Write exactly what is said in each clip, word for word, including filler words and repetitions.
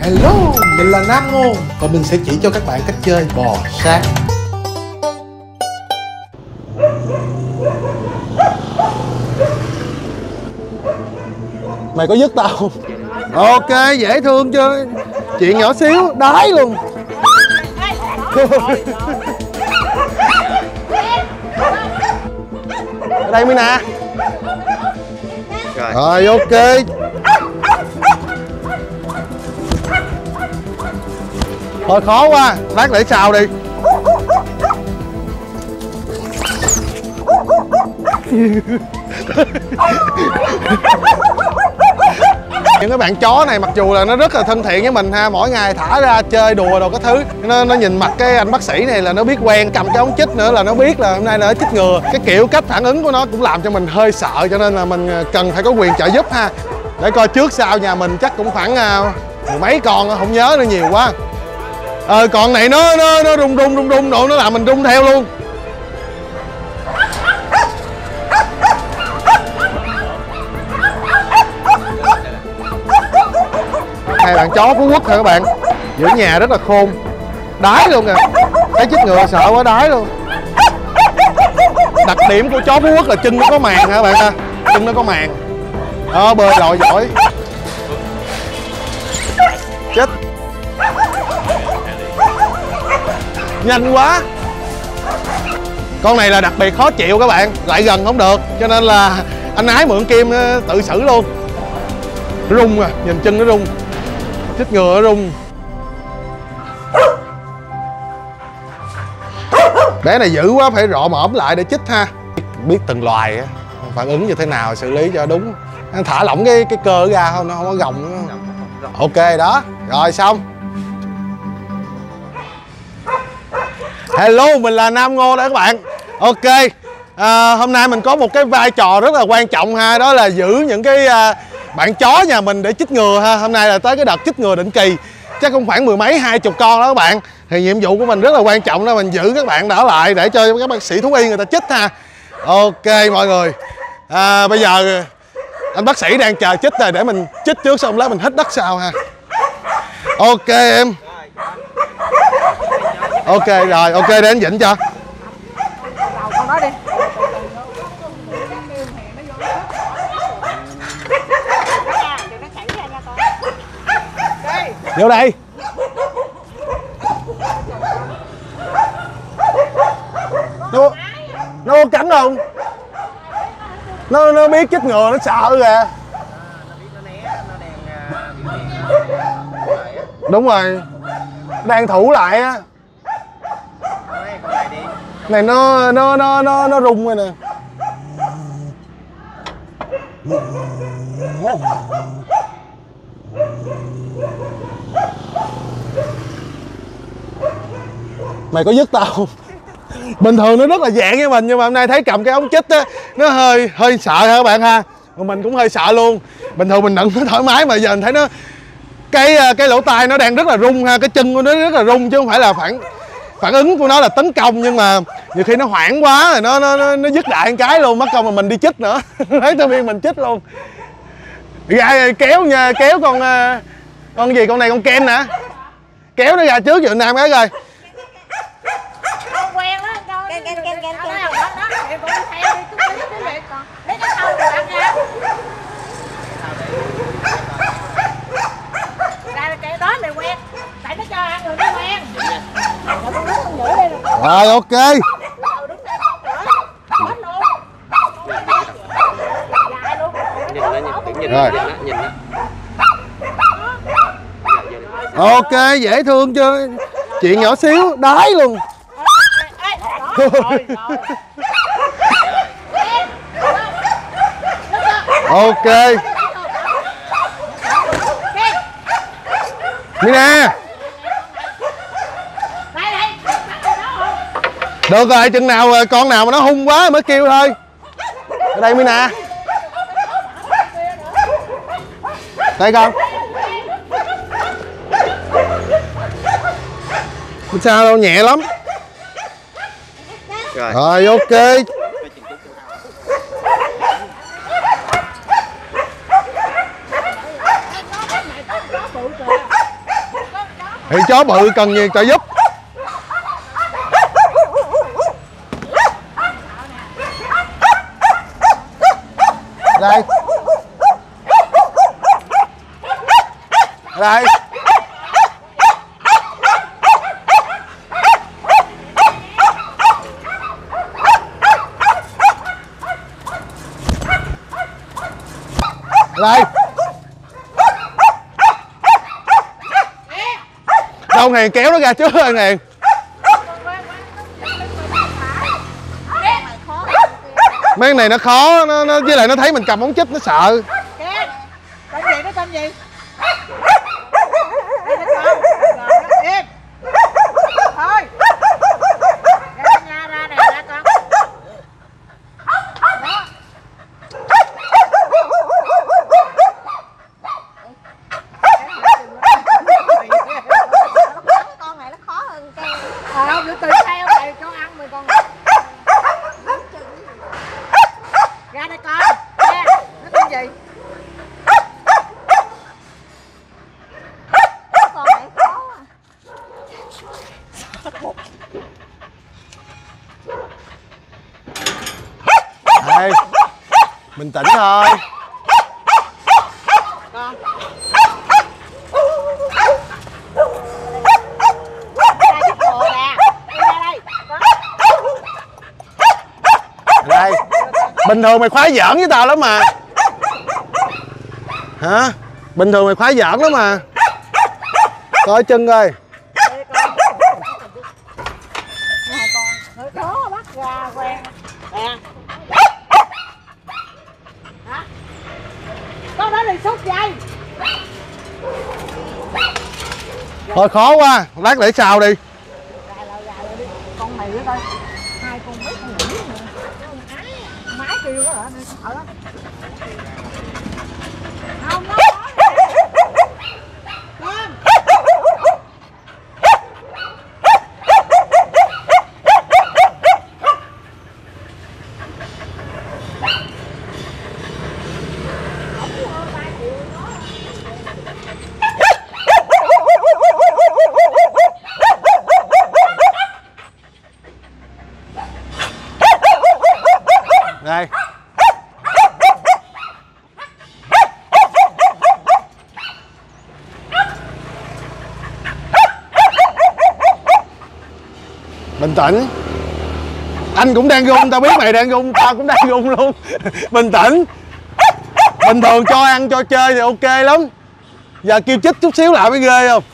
Hello, mình là Nam Ngôn và mình sẽ chỉ cho các bạn cách chơi bò sát. Mày có dứt tao không? Ok, dễ thương chưa? Chuyện nhỏ xíu, đái luôn. Ở đây mới nè. Rồi. Rồi, ok. Thôi khó quá, lát để sau đi. Những cái bạn chó này mặc dù là nó rất là thân thiện với mình ha, mỗi ngày thả ra chơi đùa đồ cái thứ, nó, nó nhìn mặt cái anh bác sĩ này là nó biết quen, cầm cái ống chích nữa là nó biết là hôm nay là nó chích ngừa. Cái kiểu cách phản ứng của nó cũng làm cho mình hơi sợ, cho nên là mình cần phải có quyền trợ giúp ha. Để coi trước sau nhà mình chắc cũng khoảng mười mấy con, không nhớ nữa, nhiều quá. Ờ, con này nó nó nó rung rung rung rung độ, nó làm mình rung theo luôn. Hai bạn chó Phú Quốc hả các bạn? Giữ nhà rất là khôn. Đái luôn kìa. Thấy chích ngừa sợ quá, đái luôn. Đặc điểm của chó Phú Quốc là chân nó có màng hả các bạn ha? Chân nó có màng. Đó, bơi lội giỏi. Chết. Nhanh quá. Con này là đặc biệt khó chịu các bạn, lại gần không được, cho nên là anh Ái mượn kim tự xử luôn. Nó rung à, nhìn chân nó rung. Chích ngừa nó rung. Bé này dữ quá, phải rọ mõm lại để chích ha. Biết từng loài phản ứng như thế nào, xử lý cho đúng. Thả lỏng cái cái cơ ra không, nó không có gồng. Ok đó, rồi xong. Hello, mình là Nam Ngô đó các bạn. Ok, à, hôm nay mình có một cái vai trò rất là quan trọng ha, đó là giữ những cái à, bạn chó nhà mình để chích ngừa ha. Hôm nay là tới cái đợt chích ngừa định kỳ, chắc cũng khoảng mười mấy hai chục con đó các bạn. Thì nhiệm vụ của mình rất là quan trọng đó, mình giữ các bạn đỡ lại để cho các bác sĩ thú y người ta chích ha. Ok mọi người, à, bây giờ anh bác sĩ đang chờ chích rồi, để mình chích trước xong lát mình hít đất sau ha. Ok em. Ok rồi, ok để anh Vĩnh cho. Vô đây. Nó nó có cắn không? Nó nó biết chích ngừa nó sợ kìa. Đúng rồi. Đang thủ lại á. Này nó nó nó nó nó rung rồi nè. Mày có dứt tao không? Bình thường nó rất là dạng với mình, nhưng mà hôm nay thấy cầm cái ống chích á, nó hơi hơi sợ hả các bạn ha. Mà mình cũng hơi sợ luôn. Bình thường mình nựng nó thoải mái, mà giờ mình thấy nó cái cái lỗ tai nó đang rất là rung ha, cái chân của nó rất là rung, chứ không phải là phản phản ứng của nó là tấn công, nhưng mà nhiều khi nó hoảng quá rồi nó nó nó, nó dứt đại một cái luôn, mất công mà mình đi chích nữa. Thấy tư viên mình chích luôn. Ra kéo nha, kéo con con gì, con này con Ken nè, kéo nó ra trước giùm Nam cái rồi. Rồi ok. Rồi. Ok, dễ thương chưa? Chuyện nhỏ xíu, đái luôn. Ok. Mina. Được rồi, chừng nào con nào mà nó hung quá mới kêu thôi. Ở đây Mina. Đây con. Không sao đâu, nhẹ lắm. Rồi, rồi ok. Thì chó bự cần gì trợ giúp. Đây. Đây. Đây. Đâu Ngàn kéo nó ra trước ơi Ngàn. Mấy cái này nó khó, nó, nó với lại nó thấy mình cầm ống chích nó sợ. Tên gì nó tên gì? Im. Thôi. Ra nha, ra này ra con. Con này nó khó hơn cái. Ờ, nó từ theo này cho ăn mày con. Ra đây con. Nè, nó tên gì? Con này khó à. Đây. Bình tĩnh thôi. Con. Đây. Bình thường mày khoái giỡn với tao lắm mà. Hả? Bình thường mày khoái giỡn lắm mà. Coi chân coi. Nè con, nó khó bắt ra quen. Nè. Hả? Con đó thì xúc dây. Thôi khó quá, lát để sao đi. Con mày nữa coi. Hai con mấy con nữ nữa. Máy kêu đó hả? Nên sợ lắm. Không nó khó. Con. Đây. Bình tĩnh. Anh cũng đang run, tao biết mày đang run, tao cũng đang run luôn. Bình tĩnh. Bình thường cho ăn cho chơi thì ok lắm. Giờ kêu chích chút xíu lại mới ghê không?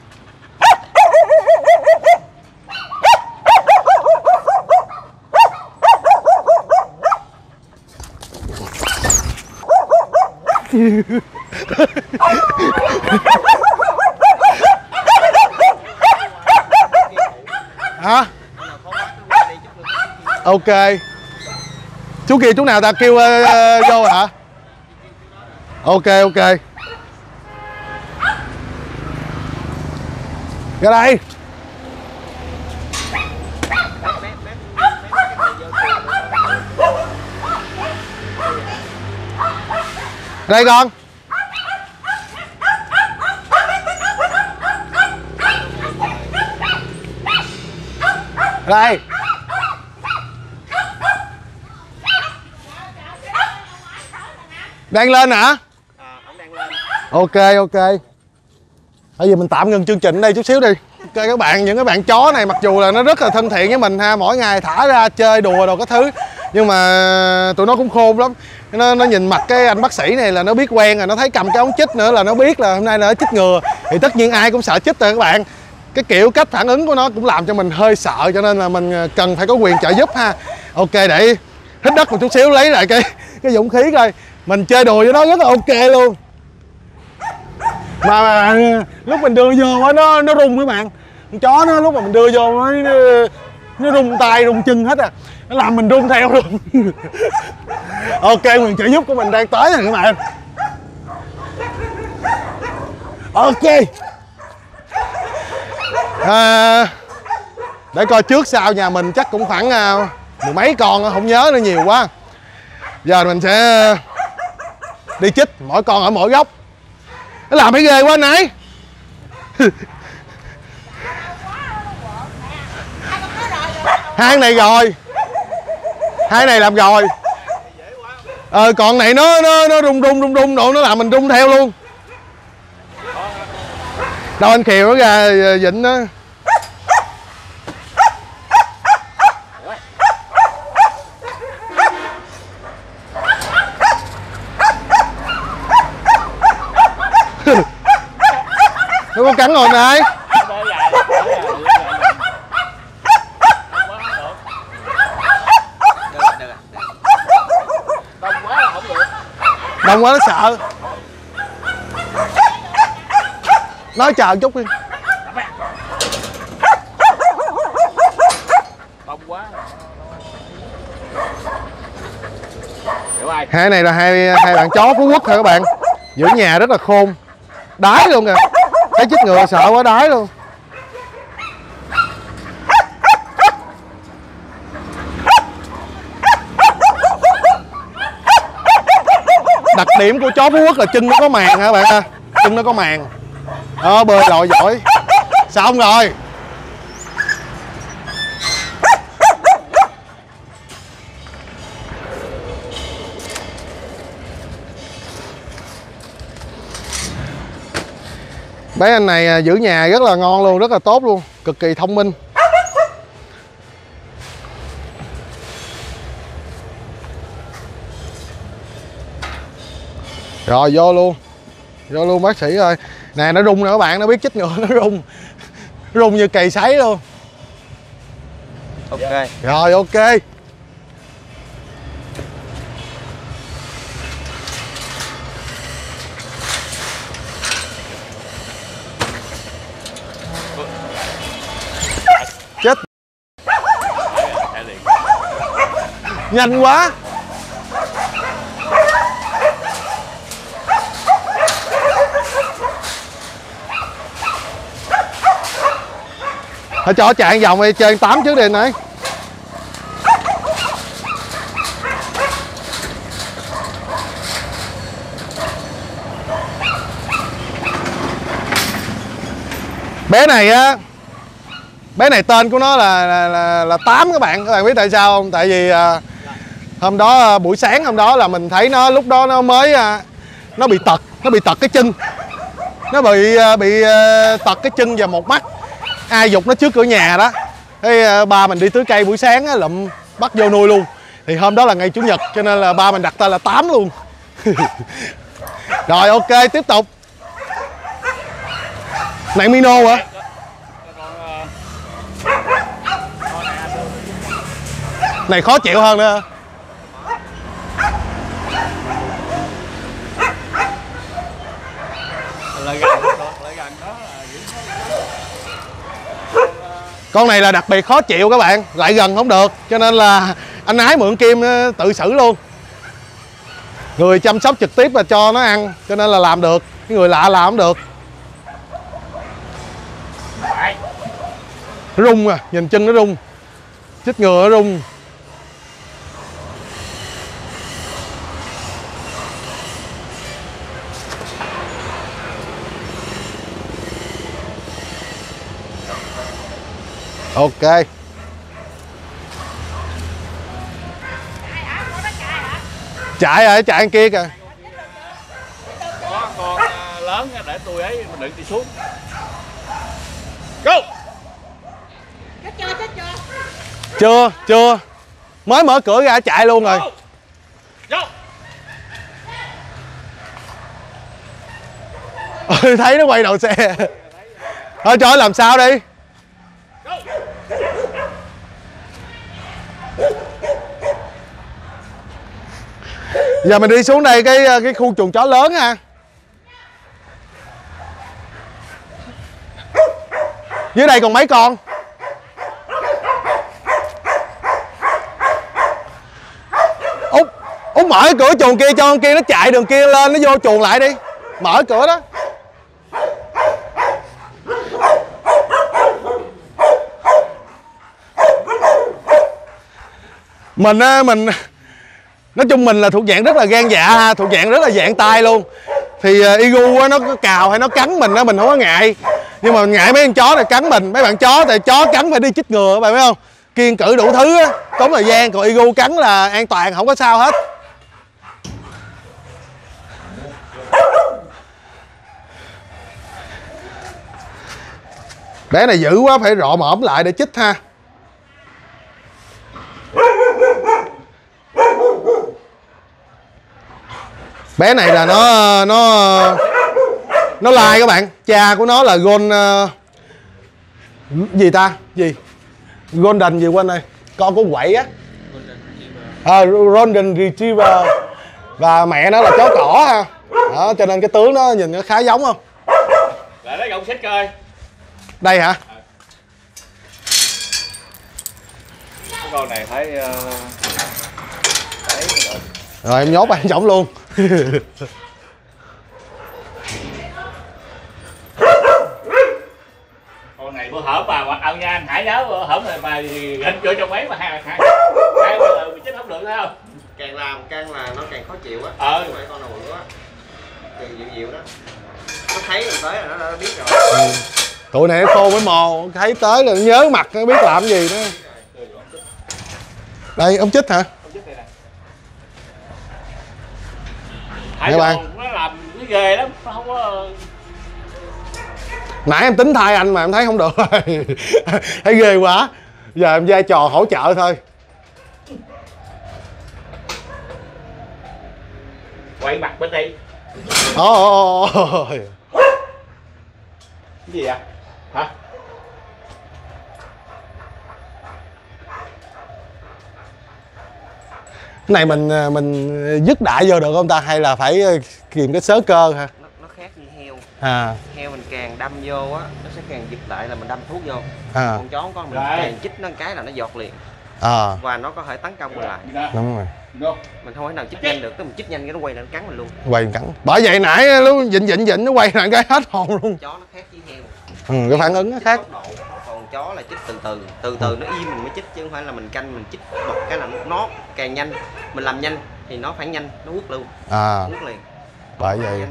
Hả? Ok. Chú kia chú nào ta kêu uh, vô hả? Ok ok. Ra đây. Đây con. Đây. Đang lên hả? Ok ok. Bây giờ mình tạm ngừng chương trình đây chút xíu đi. Ok các bạn, những cái bạn chó này mặc dù là nó rất là thân thiện với mình ha, mỗi ngày thả ra chơi đùa đồ các thứ, nhưng mà tụi nó cũng khôn lắm. Nó, nó nhìn mặt cái anh bác sĩ này là nó biết quen rồi, nó thấy cầm cái ống chích nữa là nó biết là hôm nay là nó chích ngừa. Thì tất nhiên ai cũng sợ chích rồi các bạn. Cái kiểu cách phản ứng của nó cũng làm cho mình hơi sợ, cho nên là mình cần phải có quyền trợ giúp ha. Ok, để hít đất một chút xíu, lấy lại cái cái dũng khí coi. Mình chơi đùa với nó rất là ok luôn. Mà, mà lúc mình đưa vô nó nó rung các bạn. Con chó nó lúc mà mình đưa vô nó nó rung tay rung chân hết à, nó làm mình rung theo luôn. Ok, quyền trợ giúp của mình đang tới rồi các bạn. Ok. À, để coi trước sau nhà mình chắc cũng khoảng uh, mười mấy con, không nhớ nữa, nhiều quá. Giờ mình sẽ đi chích mỗi con ở mỗi góc. Nó làm phải ghê quá nãy. Hai này rồi. Hai này làm rồi. Ờ còn này nó nó nó rung rung rung rung độ nó làm mình rung theo luôn. Đâu anh Kiều nó ra vịnh đó. Nó có cắn rồi này. Đông quá nó sợ. Nói chờ chút đi. Đông quá. Hai này là hai hai bạn chó Phú Quốc thôi các bạn. Giữa nhà rất là khôn. Đái luôn kìa. Thấy chích ngựa sợ quá đái luôn. Đặc điểm của chó Phú Quốc là chân nó có màng hả các bạn ha. Chân nó có màng. Đó, bơi lội giỏi. Xong rồi. Bé anh này giữ nhà rất là ngon luôn, rất là tốt luôn, cực kỳ thông minh. Rồi vô luôn. Vô luôn bác sĩ ơi. Nè nó rung nè các bạn, nó biết chích ngựa nó rung. Rung như cày sấy luôn. Ok. Rồi ok. Chết. Nhanh quá. Thôi cho chạy vòng đi, chơi tám trước đi này. Bé này á, bé này tên của nó là là, là là tám các bạn. Các bạn biết tại sao không? Tại vì à, hôm đó buổi sáng hôm đó là mình thấy nó lúc đó nó mới à, nó bị tật, nó bị tật cái chân. Nó bị bị tật cái chân và một mắt. Ai giục nó trước cửa nhà đó. Thế ba mình đi tưới cây buổi sáng á, lụm bắt vô nuôi luôn. Thì hôm đó là ngày chủ nhật cho nên là ba mình đặt tên là tám luôn. Rồi ok, tiếp tục. Này Mino hả? Này khó chịu hơn nữa. Con này là đặc biệt khó chịu các bạn, lại gần không được, cho nên là anh Ái mượn Kim tự xử luôn. Người chăm sóc trực tiếp là cho nó ăn, cho nên là làm được, cái người lạ làm không được. Nó rung à, nhìn chân nó rung, chích ngừa nó rung. Ok. Chạy rồi, chạy ăn kia kìa. Có con lớn để tôi ấy mình đừng đi xuống. Go. Chết chưa, chết chưa? Chưa, chưa. Mới mở cửa ra chạy luôn rồi. Go. Ừ, thấy nó quay đầu xe. Thôi cho nó làm sao đi. Giờ mình đi xuống đây cái cái khu chuồng chó lớn ha. Dưới đây còn mấy con? Út, Út mở cái cửa chuồng kia cho con kia nó chạy đường kia lên, nó vô chuồng lại đi. Mở cửa đó. Mình á, mình nói chung mình là thuộc dạng rất là gan dạ, thuộc dạng rất là dạng tay luôn. Thì uh, Igu nó cào hay nó cắn mình á, mình không có ngại. Nhưng mà mình ngại mấy con chó này cắn mình. Mấy bạn chó thì chó cắn phải đi chích ngừa, các bạn biết không? kiêng cử đủ thứ á, tốn thời gian, còn Igu cắn là an toàn, không có sao hết. Bé này dữ quá, phải rọ mõm lại để chích ha. Bé này là nó nó nó lai các bạn. Cha của nó là Gold uh, gì ta? Gì? Golden gì quên đây. Con của quậy á. À, Golden Retriever. Và mẹ nó là chó cỏ ha. Đó, cho nên cái tướng nó nhìn nó khá giống không? Lại lấy gọng xích coi. Đây hả? Cái con này phải uh... Đấy, rồi em nhốt anh chổng luôn. Con này bữa hở bà mặc ao nha anh Hải nhớ bữa hở này bà gánh vô trong mấy mà hai hai hai bây bị chết không được thấy không? Càng làm càng là nó càng khó chịu á. Ờ. Không phải con nào bự quá. Càng dịu dịu đó. Nó thấy mình tới là nó đã biết rồi. Ừ. Tụi này nó khô với mò, thấy tới là nó nhớ mặt nó biết làm gì đó. Đây ông chích hả? Hải Đồn nó làm cái ghê lắm, nó không có... Nãy em tính thay anh mà em thấy không được rồi. Thấy ghê quá. Giờ em vai trò hỗ trợ thôi. Quay mặt bên đây. Ôi oh, oh, oh. Cái gì vậy? Hả? Cái này mình mình dứt đại vô được không ta, hay là phải kìm cái xớ cơ hả? Nó, nó khác như heo. À. Heo mình càng đâm vô á, nó sẽ càng giật lại là mình đâm thuốc vô. À. Con chó con mình Đấy. càng chích nó một cái là nó giọt liền. À. Và nó có thể tấn công mình lại. Đúng rồi. Mình không thể nào chích nhanh được, tức mình chích nhanh cái nó quay lại nó cắn mình luôn. Quay cắn. Bởi vậy nãy nó dịnh dịnh dịnh nó quay lại cái hết hồn luôn. Chó nó khác với heo. Ừ, cái phản ứng nó khác. Còn chó là chích từ từ, từ từ nó im mình mới chích, chứ không phải là mình canh mình chích một cái là nó càng nhanh, mình làm nhanh thì nó phản nhanh, nó quất luôn. À. Quất liền. Bởi vậy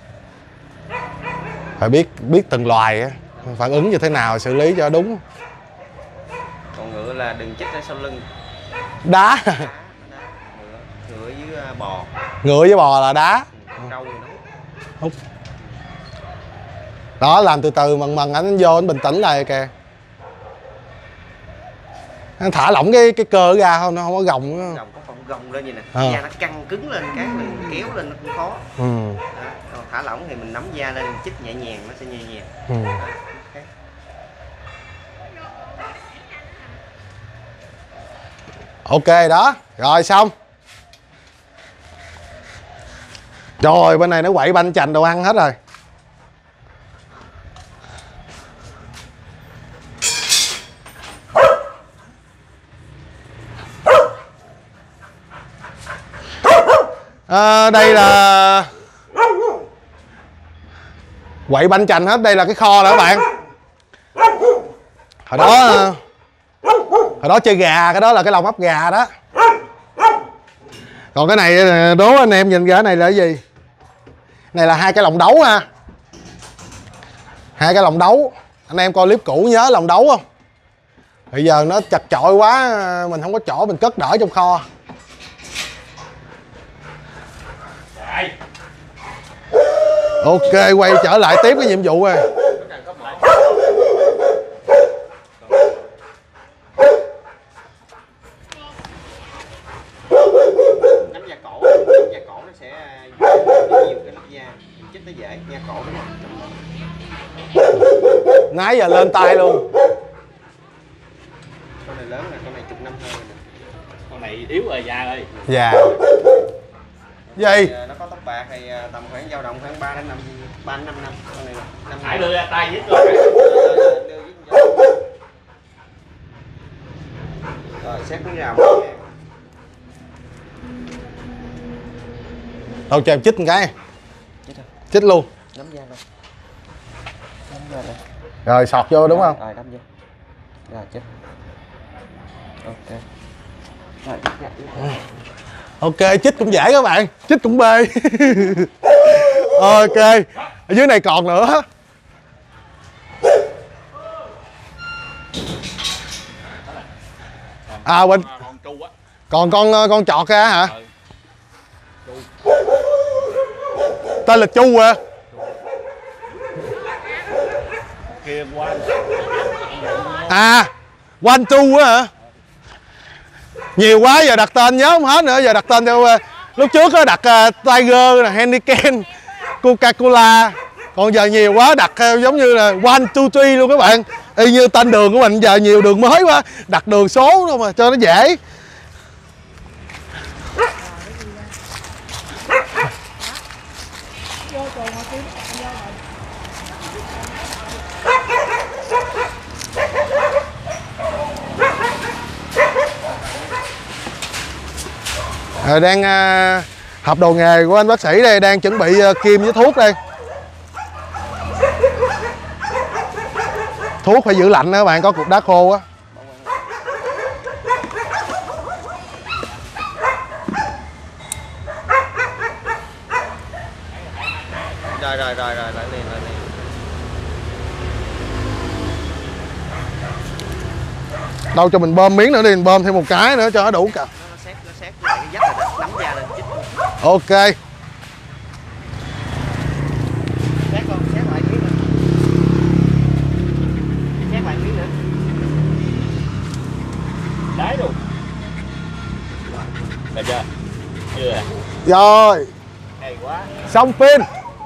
phải biết biết từng loài á, phản ứng như thế nào xử lý cho đúng. Còn ngựa là đừng chích ở sau lưng. Đá. Đá, đá. Ngựa, ngựa với bò. Ngựa với bò là đá. Trâu thì nó hút. Đó, làm từ từ mần mần anh vô anh bình tĩnh lại kìa. Anh thả lỏng cái cái cơ ra không, nó không có gồng nữa. gồng có phòng gồng lên vậy nè. À. Da nó căng cứng lên cái mình kéo lên nó cũng khó. Ừ. Đó. Còn thả lỏng thì mình nắm da lên mình chích nhẹ nhàng nó sẽ nhẹ nhàng. Ừ. Đó. Okay. Ok đó, rồi xong. Rồi bên này nó quậy banh chành đồ ăn hết rồi. À, đây là quậy banh chành hết, đây là cái kho đó các bạn. Hồi đó hồi đó chơi gà, cái đó là cái lồng ấp gà đó. Còn cái này đố anh em nhìn ra cái này là cái gì? Này là hai cái lồng đấu ha. Hai cái lồng đấu. Anh em coi clip cũ nhớ lồng đấu không? Bây giờ nó chật chội quá, mình không có chỗ mình cất đỡ trong kho. Ok, quay trở lại tiếp cái nhiệm vụ rồi. Nắm da cổ, nắm da cổ nó sẽ nhiều cái lớp da, mình chích nó dễ, da cổ đúng không? Nãy giờ lên tay luôn. Con này lớn là con này chục năm thôi. Con này yếu rồi già ơi. Dạ. Gì? Thì nó có tóc bạc thì tầm khoảng dao động khoảng ba đến năm ba đến năm năm. Con này năm Hải đưa ra tay với tôi. Rồi xét miếng rào. Đâu cho em chích một cái. Chích thôi. Chích luôn. Nắm da luôn. Nắm da đây. Rồi sọt vô đúng không? Rồi nắm da. Rồi chích. Ok. Rồi chích ra. Ok, chích cũng dễ các bạn. Chích cũng bê. Ok. Ở dưới này còn nữa. À Quỳnh. Con tru á. Còn con con chọt ra hả? Ừ. Tên là Chu à? Kia qua. À, Quanh Chu á hả? Nhiều quá giờ đặt tên nhớ không hết nữa, giờ đặt tên theo lúc trước á đặt uh, Tiger, Heineken, Coca-Cola. Còn giờ nhiều quá đặt uh, giống như là One Two Three luôn các bạn. Y như tên đường của mình giờ nhiều đường mới quá, đặt đường số đâu mà cho nó dễ. Rồi đang uh, hộp đồ nghề của anh bác sĩ đây, đang chuẩn bị uh, kim với thuốc đây. Thuốc phải giữ lạnh đó các bạn, có cục đá khô á. Rồi rồi rồi rồi lại liền lại liền. Đâu cho mình bơm miếng nữa đi, mình bơm thêm một cái nữa cho nó đủ cả. Nó xét nó xét lại cái dách rồi đó, nắm da lên chích. Ok. Xét con, xét lại miếng nữa. Xét lại miếng nữa. Đáy luôn. Được chưa? Chưa. Rồi. Hay quá. Xong phim.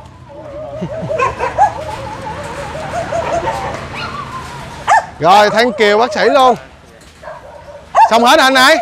Rồi thank you bác sĩ luôn. Xong hết anh này.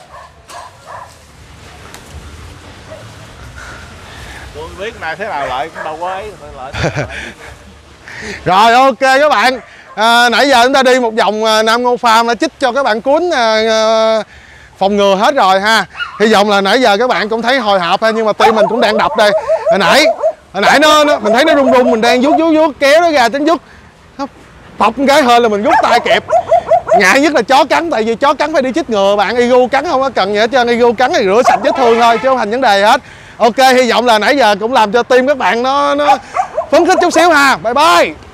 Tôi biết nay thế nào lại cũng đâu có ấy lại. Rồi ok các bạn. À, nãy giờ chúng ta đi một vòng à, Nam Ngô Farm đã chích cho các bạn cuốn à, à, phòng ngừa hết rồi ha. Hy vọng là nãy giờ các bạn cũng thấy hồi hộp ha, nhưng mà tim mình cũng đang đập đây. Hồi nãy hồi nãy nó, nó mình thấy nó rung rung, mình đang vuốt vuốt vuốt kéo nó ra tính vuốt. Phọc cái hơi là mình rút tay kịp. Ngại nhất là chó cắn, tại vì chó cắn phải đi chích ngừa bạn, igu cắn không có cần gì hết trơn, igu cắn thì rửa sạch vết thương thôi chứ không thành vấn đề hết. Ok, hy vọng là nãy giờ cũng làm cho tim các bạn nó nó phấn khích chút xíu ha. Bye bye.